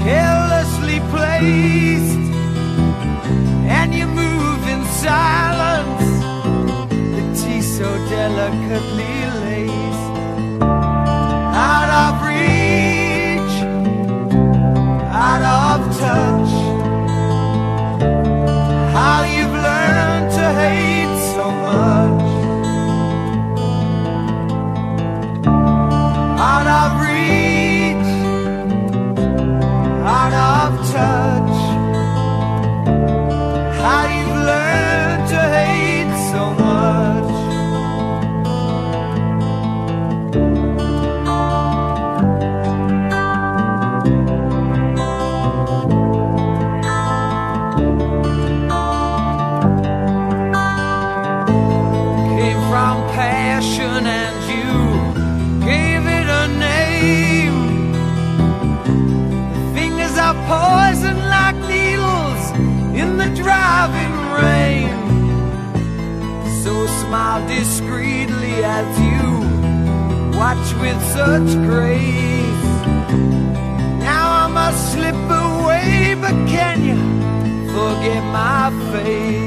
carelessly placed, and you move in silence, the tea so delicately laced. Out of reach, out of touch, how you've learned to hate so much. Out of reach, out of touch, how you've learned to hate so much. Came from passion and you gave it a name. The fingers are poison like needles in the driving rain. So smile discreetly as you watch with such grace. Now I must slip away, but can you forget my face?